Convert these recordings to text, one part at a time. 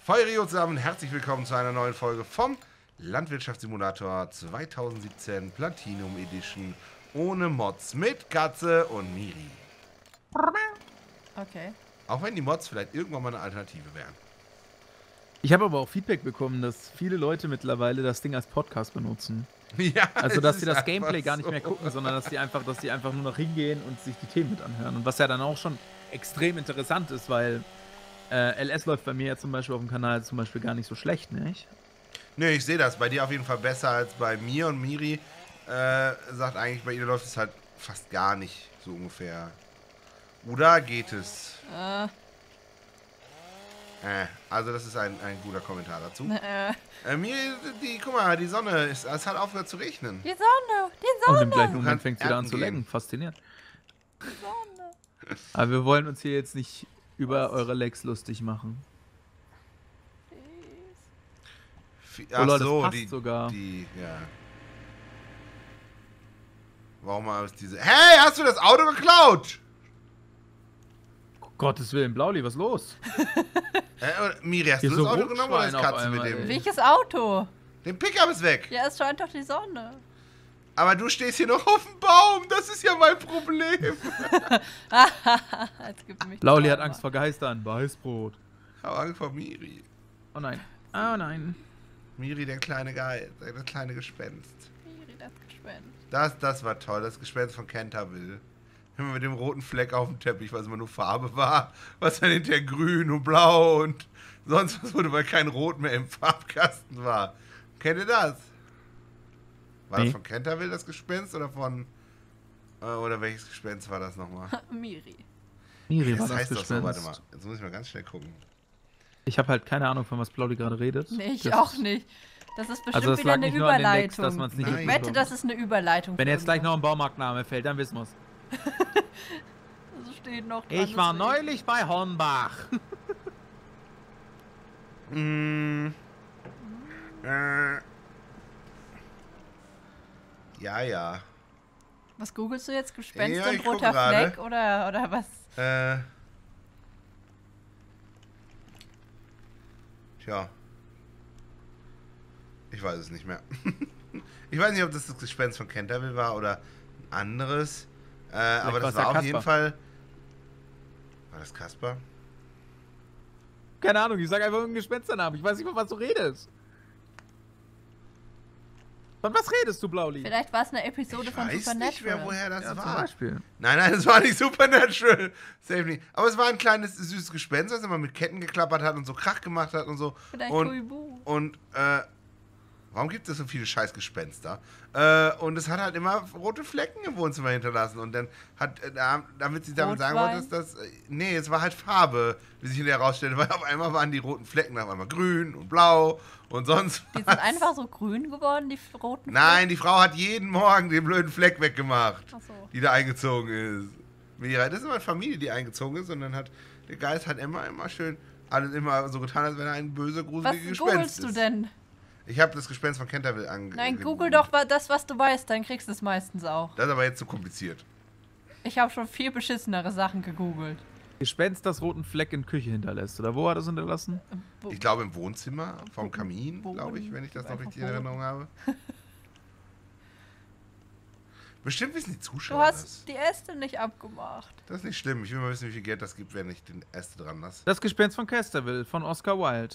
Feurio zusammen, herzlich willkommen zu einer neuen Folge vom Landwirtschaftssimulator 2017 Platinum Edition ohne Mods mit Katze und Miri. Okay. Auch wenn die Mods vielleicht irgendwann mal eine Alternative wären. Ich habe aber auch Feedback bekommen, dass viele Leute mittlerweile das Ding als Podcast benutzen. Ja, Also, dass sie das einfach Gameplay gar nicht so. mehr gucken, sondern dass sie einfach nur noch hingehen und sich die Themen mit anhören. Und was ja dann auch schon extrem interessant ist, weil LS läuft bei mir ja zum Beispiel auf dem Kanal zum Beispiel gar nicht so schlecht, nicht? Nö, ich sehe das. Bei dir auf jeden Fall besser als bei mir, und Miri sagt eigentlich, bei ihr läuft es halt fast gar nicht, so ungefähr. Oder geht es? Also das ist ein guter Kommentar dazu. Miri, guck mal, die Sonne, es hat aufgehört zu regnen. Die Sonne, die Und Sonne. im gleichen Du Moment kannst fängt es wieder an ernten zu gehen. lecken. Faszinierend. Die Sonne. Aber wir wollen uns hier jetzt nicht über eure Lecks lustig machen. Ach Leute, so, das passt sogar. ja. Warum ist diese... Hey, hast du das Auto geklaut? Gottes Willen, Blauli, was ist los? Miri, hast Hier du so das Auto genommen oder ist Rotschwein auf Katze mit einmal, dem? ey. Welches Auto? Den Pickup ist weg. Ja, es scheint doch die Sonne. Aber du stehst hier noch auf dem Baum. Das ist ja mein Problem. Jetzt gibt mich Blauli hat Angst vor Geistern. Weißbrot. Ich habe Angst vor Miri. Oh nein. Oh nein. Miri, der kleine Geist, das kleine Gespenst. Miri, das Gespenst. Das war toll, das Gespenst von Canterville. Immer mit dem roten Fleck auf dem Teppich, was immer nur Farbe war. Was dann hinterher grün und blau und sonst was wurde, weil kein Rot mehr im Farbkasten war. Kennt ihr das? War Nee. das von Canterville das Gespenst oder von... oder welches Gespenst war das nochmal? Miri. Miri Das war das heißt doch so, Gespenst. warte mal. Jetzt muss ich mal ganz schnell gucken. Ich habe halt keine Ahnung, von was Blauli gerade redet. Nee, ich Das- auch nicht. Das ist bestimmt Also das wieder lag eine nicht nur an den Lecks, Überleitung. dass man es nicht Nein. Ich wette, das ist eine Überleitung. Wenn für jetzt gleich noch irgendwas. ein Baumarktname fällt, dann wissen wir's. Das steht noch dran, Ich war deswegen. neulich bei Hornbach. Ja. Was googelst du jetzt? Gespenst Ja, ich und guck roter gerade. Fleck oder was? Tja. Ich weiß es nicht mehr. Ich weiß nicht, ob das Gespenst von Canterville war oder ein anderes. Aber das war's war ja auf Kasper. jeden Fall... War das Kasper? Keine Ahnung, ich sag einfach irgendeinen Gespensternamen. Ich weiß nicht, von was du redest. Von was redest du, Blauli? Vielleicht war es eine Episode Ich von weiß Supernatural. nicht mehr, woher das Ja, zum war. Beispiel. Nein, es war nicht Supernatural. Safe nicht. Aber es war ein kleines, süßes Gespenst, das immer mit Ketten geklappert hat und so Krach gemacht hat und so. Vielleicht und, Huibu. und, warum gibt es so viele scheiß Gespenster? Und es hat halt immer rote Flecken im Wohnzimmer hinterlassen. Und dann hat, damit sie damit sagen wollte, dass das, nee, es war halt Farbe, wie sich hinterher herausstellte, weil auf einmal waren die roten Flecken auf einmal grün und blau und sonst Die was. sind einfach so grün geworden, die roten Nein, die Frau hat jeden Morgen den blöden Fleck weggemacht, Ach so. die da eingezogen ist. Mira, das ist immer eine Familie, die eingezogen ist, und dann hat der Geist hat immer schön alles immer so getan, als wenn er ein böser, Was gruseliger Gespenst googelst ist. du denn? Ich habe das Gespenst von Canterville Nein, google doch das, was du weißt, dann kriegst du es meistens auch. Das ist aber jetzt zu kompliziert. Ich habe schon viel beschissenere Sachen gegoogelt. Gespenst, das roten Fleck in Küche hinterlässt. Oder wo hat es hinterlassen? Ich glaube im Wohnzimmer, vom Kamin, glaube ich, wenn ich das noch Einfach richtig in Boden. Erinnerung habe. Bestimmt wissen die Du Zuschauer das. hast die Äste nicht abgemacht. Das ist nicht schlimm. Ich will mal wissen, wie viel Geld das gibt, wenn ich den Äste dran lasse. Das Gespenst von Casterville, von Oscar Wilde.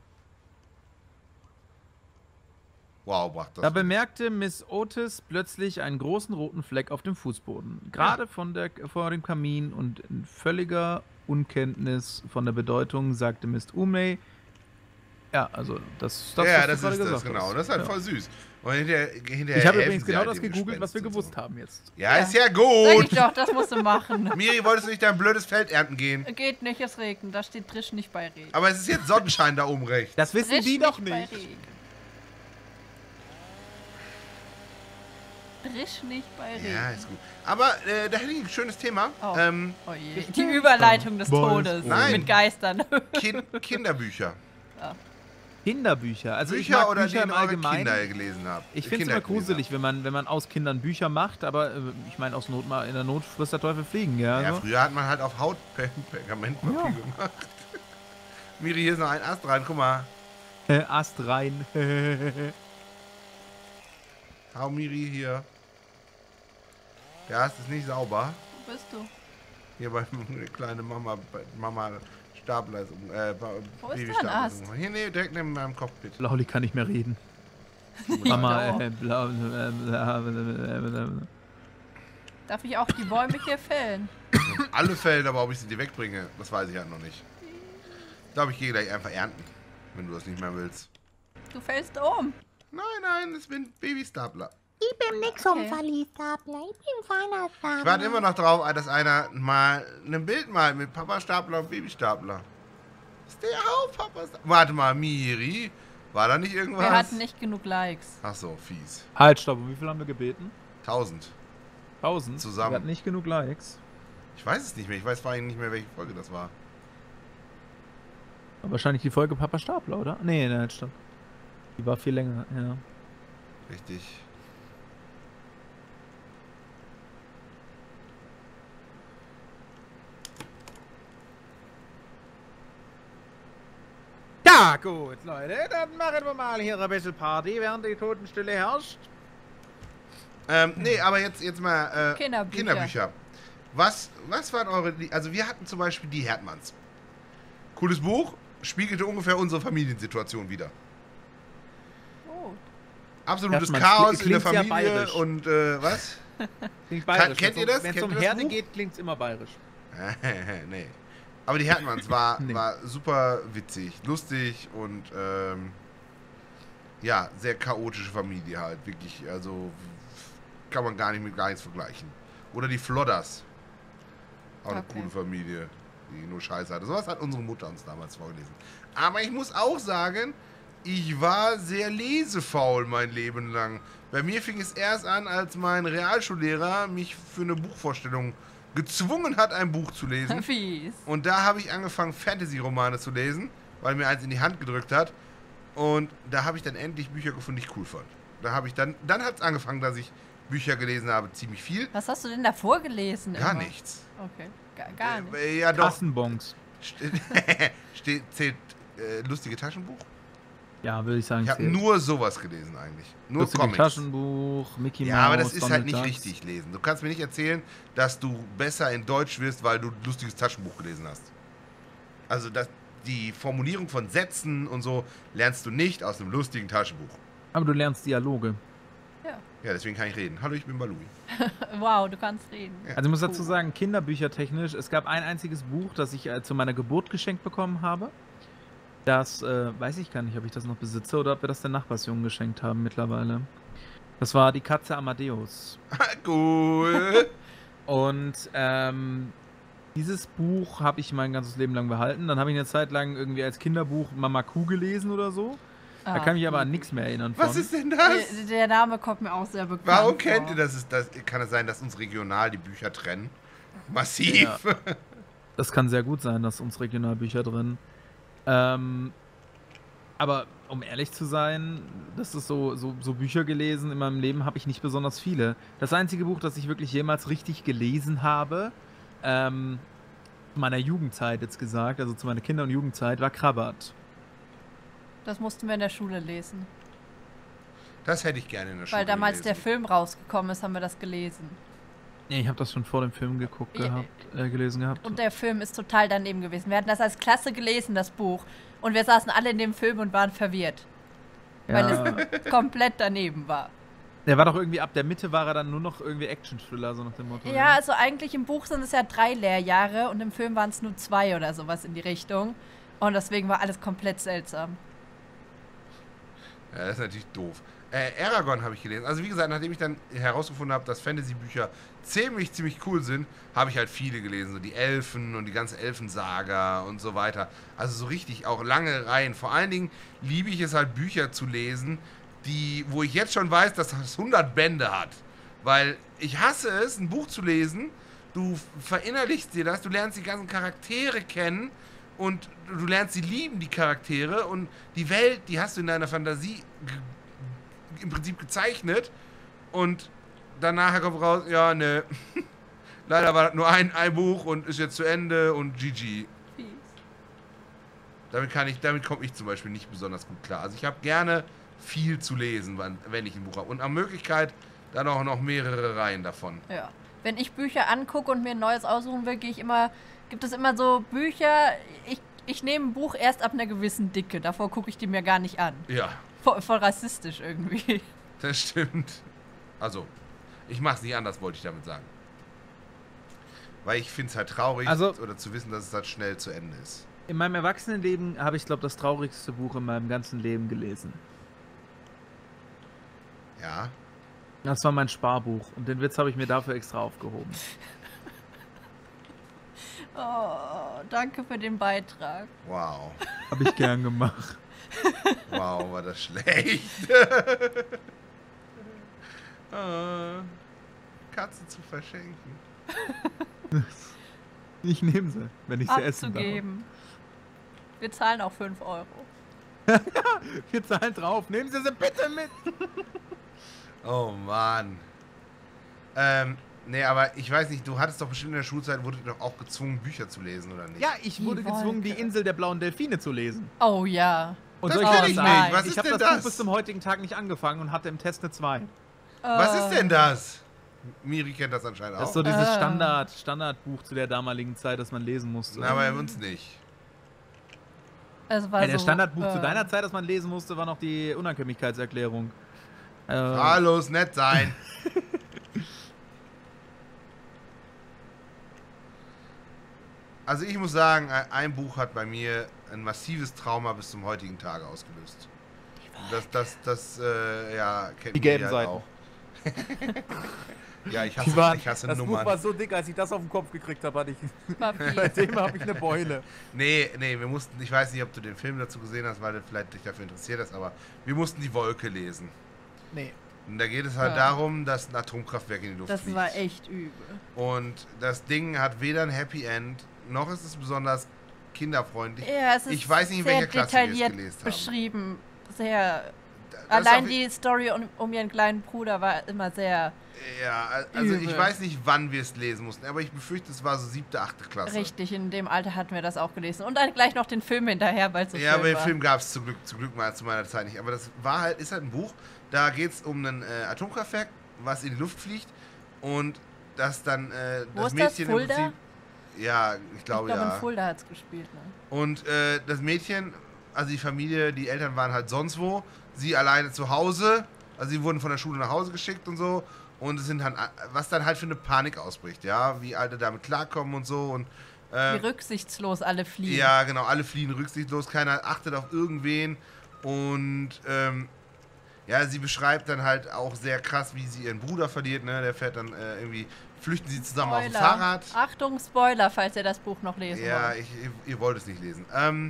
Wow, macht das. Da bemerkte Miss Otis plötzlich einen großen roten Fleck auf dem Fußboden. Gerade vor dem Kamin, und in völliger Unkenntnis von der Bedeutung sagte Miss Umey. Ja, also das ja, was du das gerade ist das, gesagt genau. hast. Das ist halt Ja. voll süß. Und hinterher Ich habe helfen übrigens sie genau halt das dem gegoogelt, was wir Gespenst und gewusst so. haben jetzt. Ja, Ja. ist ja Sag gut. ich doch, das musst du machen. Miri, wolltest du nicht dein blödes Feld ernten gehen? Geht nicht, es regnet. Da steht Drisch nicht bei Regen. Aber es ist jetzt Sonnenschein da oben rechts. Das wissen Drisch die doch bei nicht. Regen. Drisch nicht bei Regen. Ja, ist gut. Aber da hätte ich ein schönes Thema. Oh. Oh je. Die Überleitung des Todes Nein. mit Geistern. Kinderbücher. Kinderbücher. Also ich Bücher mag oder Bücher die im eure Allgemeinen. Kinder gelesen habt. Ich finde es immer gruselig, wenn man aus Kindern Bücher macht, aber ich meine, aus Not mal in der Not frisst der Teufel fliegen, ja. Ja, so. früher hat man halt auf Haut Pergamentpapier Ja. gemacht. Miri, hier ist noch ein Ast dran, guck mal. Ast rein. Hau Miri hier. Der Ast ist nicht sauber. Wo bist du? Hier bei kleine Mama Stapler ist Wo ist Baby dein Ast? Hier, nee, direkt neben meinem Cockpit. Lauli kann nicht mehr reden. Mama, Darf ich auch die Bäume hier fällen? Alle Fälle, aber ob ich sie dir wegbringe, das weiß ich halt noch nicht. Ich glaube, ich gehe gleich einfach ernten, wenn du das nicht mehr willst. Du fällst um. Nein, das sind Baby-Stapler. Ich bin nix Stapler, ich bin feiner Stapler. Ich warte immer noch darauf, dass einer mal ein Bild malt mit Papa-Stapler und Baby-Stapler. Steh auf, Papa. Warte mal, Miri. War da nicht irgendwas? Wir hatten nicht genug Likes. Ach so, fies. Halt, stopp. Und wie viel haben wir gebeten? 1000. 1000? Zusammen. Wir hatten nicht genug Likes. Ich weiß es nicht mehr. Ich weiß vor allem nicht mehr, welche Folge das war. Aber wahrscheinlich die Folge Papa Stapler, oder? Nee, halt, stopp. Die war viel länger, ja. Richtig. Ja, gut, Leute. Dann machen wir mal hier ein bisschen Party, während die Totenstille herrscht. Nee, aber jetzt mal Kinderbücher. Was waren eure... Also wir hatten zum Beispiel die Herdmanns. Cooles Buch, spiegelte ungefähr unsere Familiensituation wider. Oh. Absolutes Herdmanns Chaos in der klingt sehr Familie bayerisch. und was? Klingt bayerisch. Kennt ihr das? Wenn es Kennt um ihr das Herde Buch? geht, klingt's immer bayerisch. Nee. Aber die Herdmanns war Nee. super witzig, lustig und ja, sehr chaotische Familie halt, wirklich. Also kann man gar nichts vergleichen. Oder die Flodders. Auch eine Okay. coole Familie, die nur Scheiße hatte. Sowas hat unsere Mutter uns damals vorgelesen. Aber ich muss auch sagen, ich war sehr lesefaul mein Leben lang. Bei mir fing es erst an, als mein Realschullehrer mich für eine Buchvorstellung gezwungen hat, ein Buch zu lesen. Fies. Und da habe ich angefangen, Fantasy-Romane zu lesen, weil mir eins in die Hand gedrückt hat. Und da habe ich dann endlich Bücher gefunden, die ich cool fand. Da habe ich dann hat es angefangen, dass ich Bücher gelesen habe, ziemlich viel. Was hast du denn da vorgelesen? Gar immer? nichts. Okay, gar nicht. Ja, doch. Kassenbons. Zählt lustige Taschenbuch? Ja, würde ich sagen. Ich habe zählt. nur sowas gelesen eigentlich. Nur Lustige Comics. Taschenbuch, Mickey Mouse. Ja, aber das ist halt Donald nicht Ducks. richtig lesen. Du kannst mir nicht erzählen, dass du besser in Deutsch wirst, weil du ein lustiges Taschenbuch gelesen hast. Also die Formulierung von Sätzen und so lernst du nicht aus einem lustigen Taschenbuch. Aber du lernst Dialoge. Ja. Ja, deswegen kann ich reden. Hallo, ich bin Balui. Wow, du kannst reden. Ja. Also ich muss dazu sagen, kinderbüchertechnisch, es gab ein einziges Buch, das ich zu meiner Geburt geschenkt bekommen habe. Das weiß ich gar nicht, ob ich das noch besitze oder ob wir das den Nachbarsjungen geschenkt haben mittlerweile. Das war die Katze Amadeus. Cool. Und dieses Buch habe ich mein ganzes Leben lang behalten. Dann habe ich eine Zeit lang irgendwie als Kinderbuch Mama Kuh gelesen oder so. Da kann ich mich aber an nichts mehr erinnern von. Was ist denn das? Der Name kommt mir auch sehr bekannt Warum kennt vor. ihr das? Kann es sein, dass uns regional die Bücher trennen? Massiv. Ja. Das kann sehr gut sein, dass uns Regionalbücher drin. Aber um ehrlich zu sein, das ist so Bücher gelesen in meinem Leben habe ich nicht besonders viele. Das einzige Buch, das ich wirklich jemals richtig gelesen habe, zu meiner Jugendzeit jetzt gesagt, also zu meiner Kinder- und Jugendzeit, war Krabbert. Das mussten wir in der Schule lesen. Das hätte ich gerne in der Schule Weil damals der gelesen. Film rausgekommen ist, haben wir das gelesen. Nee, ich habe das schon vor dem Film Ja. gelesen gehabt. Und der Film ist total daneben gewesen. Wir hatten das als Klasse gelesen, das Buch. Und wir saßen alle in dem Film und waren verwirrt. Weil es komplett daneben war. Der war doch irgendwie ab der Mitte war er dann nur noch irgendwie Action-Thriller, so nach dem Motto. Ja, also eigentlich im Buch sind es ja 3 Lehrjahre und im Film waren es nur 2 oder sowas in die Richtung. Und deswegen war alles komplett seltsam. Ja, das ist natürlich doof. Eragon habe ich gelesen. Also wie gesagt, nachdem ich dann herausgefunden habe, dass Fantasy-Bücher ziemlich cool sind, habe ich halt viele gelesen. So die Elfen und die ganze Elfensaga und so weiter. Also so richtig auch lange Reihen. Vor allen Dingen liebe ich es halt, Bücher zu lesen, wo ich jetzt schon weiß, dass das 100 Bände hat. Weil ich hasse es, ein Buch zu lesen, du verinnerlichst dir das, du lernst die ganzen Charaktere kennen und du lernst sie lieben, die Charaktere, und die Welt, die hast du in deiner Fantasie im Prinzip gezeichnet, und danach kommt raus, ja, ne, leider war das nur ein Buch und ist jetzt zu Ende und GG. Fies. Damit komme ich zum Beispiel nicht besonders gut klar. Also ich habe gerne viel zu lesen, wenn ich ein Buch habe. Und nach Möglichkeit dann auch noch mehrere Reihen davon. Ja. Wenn ich Bücher angucke und mir ein neues aussuchen will, gibt es immer so Bücher, ich nehme ein Buch erst ab einer gewissen Dicke. Davor gucke ich die mir gar nicht an. Ja. Voll rassistisch irgendwie. Das stimmt. Also, ich mache es nicht anders, wollte ich damit sagen. Weil ich finde es halt traurig, oder zu wissen, dass es halt schnell zu Ende ist. In meinem Erwachsenenleben habe ich, glaube ich, das traurigste Buch in meinem ganzen Leben gelesen. Ja. Das war mein Sparbuch und den Witz habe ich mir dafür extra aufgehoben. Oh, danke für den Beitrag. Wow. Habe ich gern gemacht. Wow, war das schlecht. Katze zu verschenken. Ich nehme sie, wenn ich sie essen darf. Wir zahlen auch 5 Euro. Wir zahlen drauf. Nehmen Sie bitte mit. Oh Mann. Nee, aber ich weiß nicht, du hattest doch bestimmt in der Schulzeit, wurdet doch auch gezwungen, Bücher zu lesen, oder nicht? Ja, ich wurde gezwungen, die Insel der blauen Delfine zu lesen. Oh ja. Und das soll kenn ich ich sagen, nicht. Was ist ich habe denn das Buch bis zum heutigen Tag nicht angefangen und hatte im Test eine 2. Was ist denn das? Miri kennt das anscheinend auch. Das ist so dieses Standardbuch zu der damaligen Zeit, das man lesen musste. Na, bei uns nicht. Der Standardbuch zu deiner Zeit, das man lesen musste, war noch die Unangenehmigkeitserklärung. Hallo, nett sein. Also ich muss sagen, ein Buch hat bei mir ein massives Trauma bis zum heutigen Tage ausgelöst. Das kennt die gelben halt Seiten. Auch. Ja, ich hasse das Nummern. Buch war so dick, als ich das auf den Kopf gekriegt habe, seitdem habe ich eine Beule. Nee, wir mussten, ich weiß nicht, ob du den Film dazu gesehen hast, weil du vielleicht dich dafür interessiert hast, aber wir mussten die Wolke lesen. Nee. Und da geht es halt darum, dass ein Atomkraftwerk in die Luft fliegt. Das war echt übel. Und das Ding hat weder ein Happy End, noch ist es besonders kinderfreundlich. Ja, es ist ich weiß nicht, in welcher Klasse wir es gelesen haben. Beschrieben. Sehr. Allein die Story um ihren kleinen Bruder war immer sehr. Ja, also übel. Ich weiß nicht, wann wir es lesen mussten, aber ich befürchte, es war so 7., 8. Klasse. Richtig, in dem Alter hatten wir das auch gelesen. Und dann gleich noch den Film hinterher, weil es so schön war. Ja, aber den Film gab es zum Glück mal zu meiner Zeit nicht. Aber das ist halt ein Buch, da geht es um ein Atomkraftwerk, was in die Luft fliegt und das dann das Mädchen im Prinzip. Ja, ich glaube ja. In Fulda hat es gespielt, ne? Und das Mädchen, also die Familie, die Eltern waren halt sonst wo, sie alleine zu Hause, also sie wurden von der Schule nach Hause geschickt und so. Und es sind dann, was dann halt für eine Panik ausbricht, ja, wie alle damit klarkommen und so. Und, wie rücksichtslos alle fliehen. Ja, genau, alle fliehen rücksichtslos, keiner achtet auf irgendwen. Und ja, sie beschreibt dann halt auch sehr krass, wie sie ihren Bruder verliert, ne? Der fährt dann irgendwie, flüchten sie zusammen auf dem Fahrrad. Achtung, Spoiler, falls ihr das Buch noch lesen wollt. Ja, ihr wollt es nicht lesen.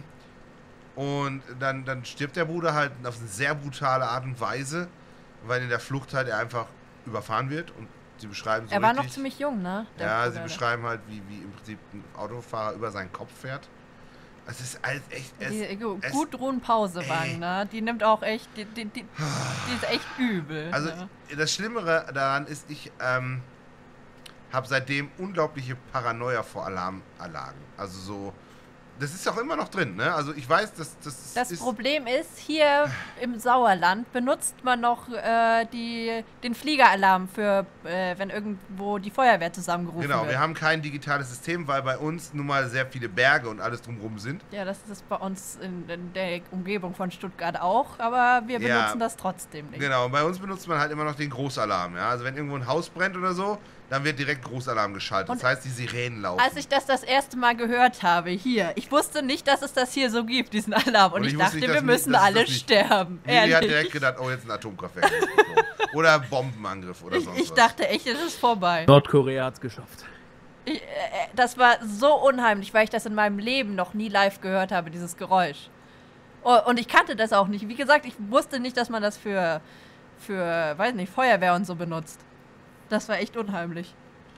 Und dann stirbt der Bruder halt auf eine sehr brutale Art und Weise, weil in der Flucht halt er einfach überfahren wird und sie beschreiben so. Er war noch ziemlich jung, ne? Ja, sie beschreiben halt, wie im Prinzip ein Autofahrer über seinen Kopf fährt. Es ist alles echt. Gudrun Pausewang, ne? Die nimmt auch echt. Die ist echt übel. Also, ne? Das Schlimmere daran ist, ich habe seitdem unglaubliche Paranoia vor Alarmanlagen. Also so. Das ist auch immer noch drin, ne? Also ich weiß, das Problem ist, hier im Sauerland benutzt man noch den Fliegeralarm für, wenn irgendwo die Feuerwehr zusammengerufen wird. Genau, wir haben kein digitales System, weil bei uns nun mal sehr viele Berge und alles drumherum sind. Ja, das ist bei uns in der Umgebung von Stuttgart auch, aber wir benutzen das trotzdem nicht. Genau, bei uns benutzt man halt immer noch den Großalarm, ja? Also wenn irgendwo ein Haus brennt oder so, dann wird direkt Großalarm geschaltet. Und das heißt, die Sirenen laufen. Als ich das erste Mal gehört habe, hier, ich wusste nicht, dass es das hier so gibt, diesen Alarm. Und ich dachte, wir müssen alle sterben. Die hat direkt gedacht, oh, jetzt ein Atomkraftwerk. Oder Bombenangriff oder sonst was. Ich dachte echt, es ist vorbei. Nordkorea hat's geschafft. Das war so unheimlich, weil ich das in meinem Leben noch nie live gehört habe, dieses Geräusch. Und ich kannte das auch nicht. Wie gesagt, ich wusste nicht, dass man das für weiß nicht, Feuerwehr und so benutzt. Das war echt unheimlich.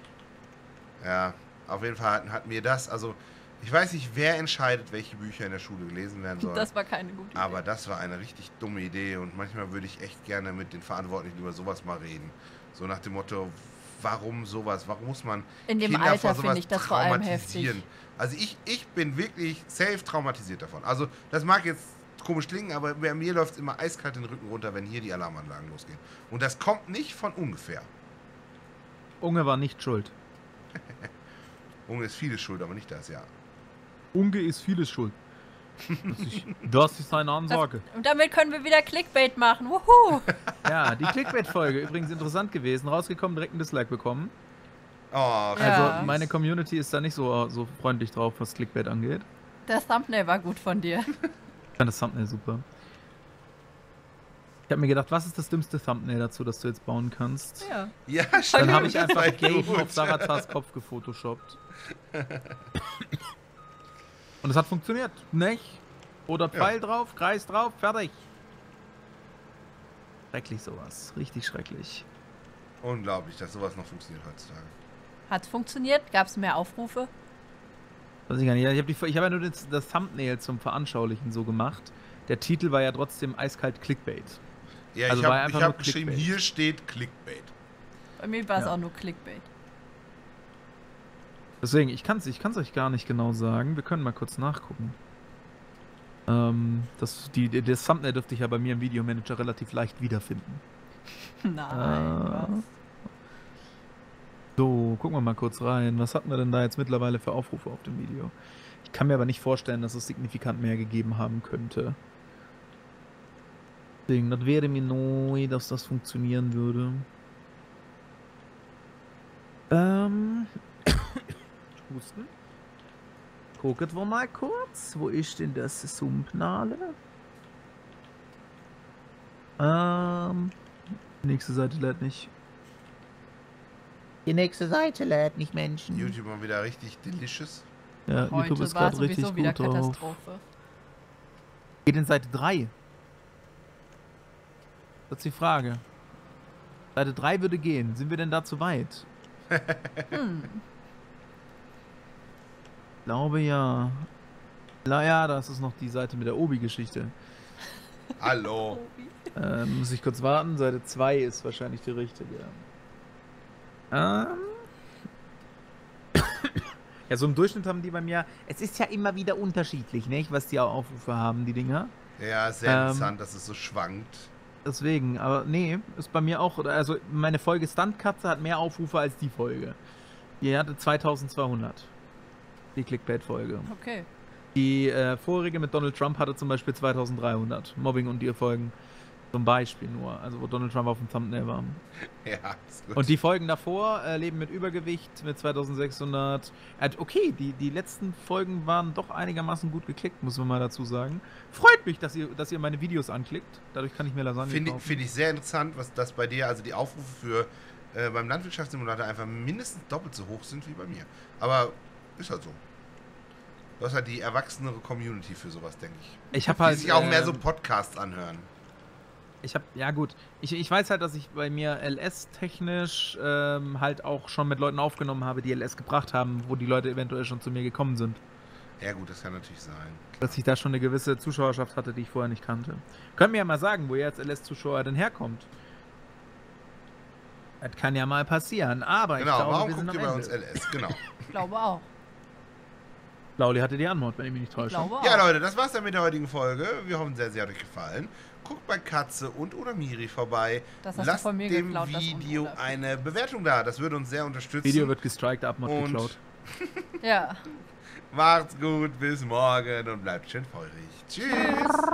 Ja, auf jeden Fall hat mir das, also ich weiß nicht, wer entscheidet, welche Bücher in der Schule gelesen werden sollen. Das war keine gute Idee. Aber das war eine richtig dumme Idee und manchmal würde ich echt gerne mit den Verantwortlichen über sowas mal reden. So nach dem Motto, warum sowas? Warum muss man In dem Kinder Alter vor sowas finde ich das vor allem traumatisieren? heftig. Also ich bin wirklich safe traumatisiert davon. Also das mag jetzt komisch klingen, aber bei mir läuft es immer eiskalt den Rücken runter, wenn hier die Alarmanlagen losgehen. Und das kommt nicht von ungefähr. Unge war nicht schuld. Unge ist vieles schuld, aber nicht das, ja. Unge ist vieles schuld. Das ist eine Ansage. Und damit können wir wieder Clickbait machen. Wuhu! Ja, die Clickbait-Folge übrigens interessant gewesen. Rausgekommen, direkt ein Dislike bekommen. Oh, Ja. Also meine Community ist da nicht so freundlich drauf, was Clickbait angeht. Das Thumbnail war gut von dir. Ich fand das Thumbnail super. Ich habe mir gedacht, was ist das dümmste Thumbnail dazu, das du jetzt bauen kannst? Ja. Ja, Dann stimmt, habe ich das einfach war Gaben gut. auf Saratas Kopf gefotoshoppt. Und es hat funktioniert, nicht? Oder Pfeil drauf, Kreis drauf, fertig. Schrecklich sowas, richtig schrecklich. Unglaublich, dass sowas noch funktioniert heutzutage. Hat's funktioniert? Gab's mehr Aufrufe? Weiß ich gar nicht. Ich hab ja nur das Thumbnail zum Veranschaulichen so gemacht. Der Titel war ja trotzdem eiskalt Clickbait. Ja, Also ich war habe einfach nur hab geschrieben, Clickbait. hier steht Clickbait. Bei mir war es Ja. auch nur Clickbait. Deswegen, ich kann's euch gar nicht genau sagen. Wir können mal kurz nachgucken. Das Thumbnail dürfte ich ja bei mir im Videomanager relativ leicht wiederfinden. Nein, was? So, gucken wir mal kurz rein. Was hatten wir denn da jetzt mittlerweile für Aufrufe auf dem Video? Ich kann mir aber nicht vorstellen, dass es signifikant mehr gegeben haben könnte. Deswegen, das wäre mir neu, dass das funktionieren würde. Husten. Gucken wir mal kurz. Wo ist denn das Thumbnail? Nächste Seite lädt nicht. Die nächste Seite lädt nicht, Menschen. YouTube mal wieder richtig delicious. Ja, Heute YouTube ist war gerade richtig sowieso wieder gut drauf. Katastrophe. Geht in Seite 3. Das ist die Frage. Seite 3 würde gehen. Sind wir denn da zu weit? Ich glaube ja. Ja, das ist noch die Seite mit der Obi-Geschichte. Hallo. Muss ich kurz warten. Seite 2 ist wahrscheinlich die richtige. Ja, so im Durchschnitt haben die bei mir. Es ist ja immer wieder unterschiedlich, nicht? Was die Aufrufe haben, die Dinger. Ja, sehr interessant, dass es so schwankt. Deswegen, aber nee, ist bei mir auch. Also meine Folge Stuntkatze hat mehr Aufrufe als die Folge. Die hatte 2200. Die Clickbait-Folge. Okay. Die vorige mit Donald Trump hatte zum Beispiel 2300. Mobbing und die Folgen zum Beispiel nur. Also wo Donald Trump auf dem Thumbnail war. Ja, ist gut. Und die Folgen davor, Leben mit Übergewicht mit 2600. Okay, die letzten Folgen waren doch einigermaßen gut geklickt, muss man mal dazu sagen. Freut mich, dass ihr meine Videos anklickt. Dadurch kann ich mir Lasagne kaufen. Finde ich sehr interessant, was das bei dir, also die Aufrufe für beim Landwirtschaftssimulator einfach mindestens doppelt so hoch sind wie bei mir. Aber ist halt so. Du hast halt die erwachsenere Community für sowas, denke ich. Ich habe Die halt sich auch mehr so Podcasts anhören. Ja gut, ich weiß halt, dass ich bei mir LS-technisch halt auch schon mit Leuten aufgenommen habe, die LS gebracht haben, wo die Leute eventuell schon zu mir gekommen sind. Ja gut, das kann natürlich sein. Dass ich da schon eine gewisse Zuschauerschaft hatte, die ich vorher nicht kannte. Könnt mir ja mal sagen, wo ihr als LS-Zuschauer denn herkommt. Das kann ja mal passieren, aber Genau, ich glaube, warum wir sind guckt am ihr bei uns Ende. LS? Genau. Ich glaube auch. Lauli hatte die Antwort, wenn ich mich nicht Ich täusche. glaube auch. Ja, Leute, das war's dann mit der heutigen Folge. Wir hoffen sehr, sie hat euch gefallen. Guckt bei Katze und oder Miri vorbei. Das hast du Lasst von mir dem geklaut, das Video und oder. eine Bewertung da. Das würde uns sehr unterstützen. Video wird gestrikt, Abmod Und- geklaut. Ja. Macht's gut, bis morgen und bleibt schön feurig. Tschüss.